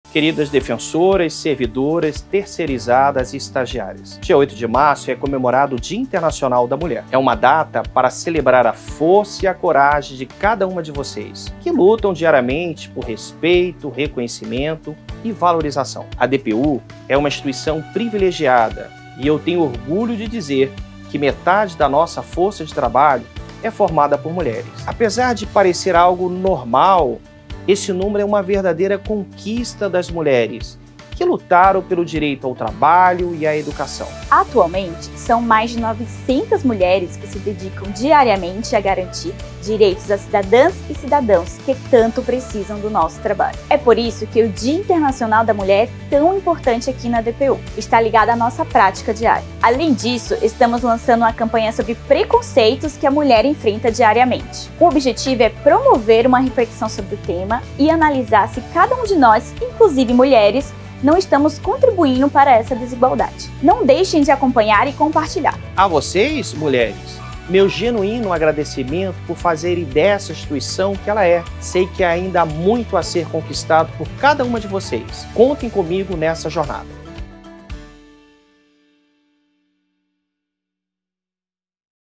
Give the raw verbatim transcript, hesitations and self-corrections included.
queridas defensoras, servidoras, terceirizadas e estagiárias. Dia oito de março é comemorado o Dia Internacional da Mulher. É uma data para celebrar a força e a coragem de cada uma de vocês, que lutam diariamente por respeito, reconhecimento e valorização. A D P U é uma instituição privilegiada e eu tenho orgulho de dizer que metade da nossa força de trabalho é formada por mulheres. Apesar de parecer algo normal, esse número é uma verdadeira conquista das mulheres que lutaram pelo direito ao trabalho e à educação. Atualmente, são mais de novecentas mulheres que se dedicam diariamente a garantir direitos às cidadãs e cidadãos que tanto precisam do nosso trabalho. É por isso que o Dia Internacional da Mulher é tão importante aqui na D P U. Está ligado à nossa prática diária. Além disso, estamos lançando uma campanha sobre preconceitos que a mulher enfrenta diariamente. O objetivo é promover uma reflexão sobre o tema e analisar se cada um de nós, inclusive mulheres, não estamos contribuindo para essa desigualdade. Não deixem de acompanhar e compartilhar. A vocês, mulheres, meu genuíno agradecimento por fazerem dessa instituição que ela é. Sei que ainda há muito a ser conquistado por cada uma de vocês. Contem comigo nessa jornada.